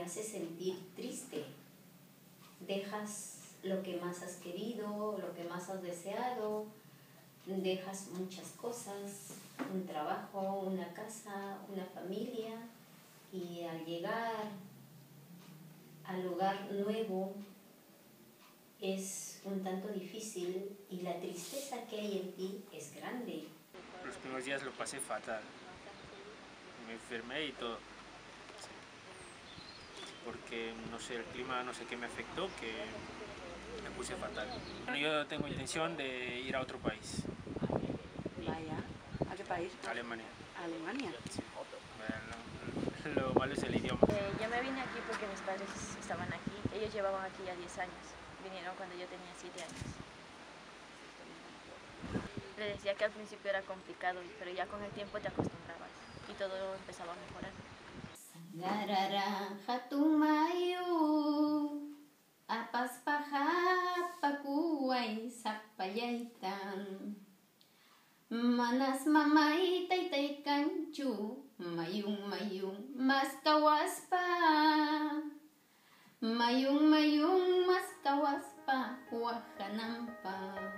hace sentir triste. Dejas lo que más has querido, lo que más has deseado, dejas muchas cosas, un trabajo, una casa, una familia, y al llegar al lugar nuevo es un tanto difícil y la tristeza que hay en ti es grande. Los primeros días lo pasé fatal, me enfermé y todo, porque no sé, el clima no sé qué me afectó, que me puse fatal. Bueno, yo tengo intención de ir a otro país. Vaya, ¿a qué país? Alemania. Alemania. Sí. Bueno, lo malo es el idioma. Yo me vine aquí porque mis padres estaban aquí. Ellos llevaban aquí ya 10 años. Vinieron cuando yo tenía 7 años. Le decía que al principio era complicado, pero ya con el tiempo te acostumbrabas y todo empezaba a mejorar. Garara hatumayu apas paha pakuay sakpayaitan manas mamay taytay kanchu mayung mas kawaspa mayung mas kawaspa wahanampa.